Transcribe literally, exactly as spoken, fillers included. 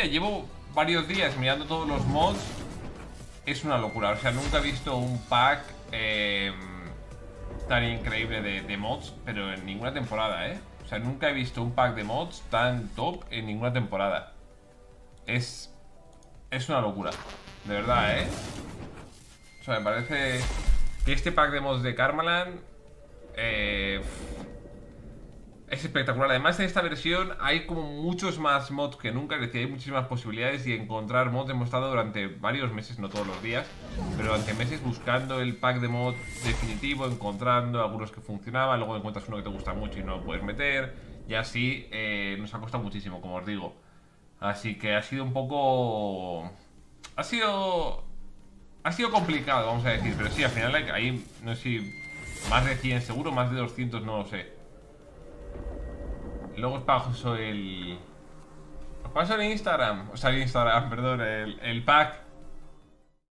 decía, llevo varios días mirando todos los mods. Es una locura, o sea, nunca he visto un pack eh, tan increíble de, de mods, pero en ninguna temporada, ¿eh? O sea, nunca he visto un pack de mods tan top en ninguna temporada. Es... Es una locura, de verdad, ¿eh? O sea, me parece que este pack de mods de Karmaland eh, es espectacular. Además, en esta versión hay como muchos más mods que nunca. Es decir, hay muchísimas posibilidades y encontrar mods. Hemos estado durante varios meses, no todos los días, pero durante meses buscando el pack de mod definitivo, encontrando algunos que funcionaban. Luego encuentras uno que te gusta mucho y no lo puedes meter. Y así eh, nos ha costado muchísimo, como os digo. Así que ha sido un poco... Ha sido... Ha sido complicado, vamos a decir. Pero sí, al final hay, hay no sé si más de cien seguro, más de doscientos, no lo sé. Luego os paso el... Os paso el Instagram. O sea, el Instagram, perdón, el, el pack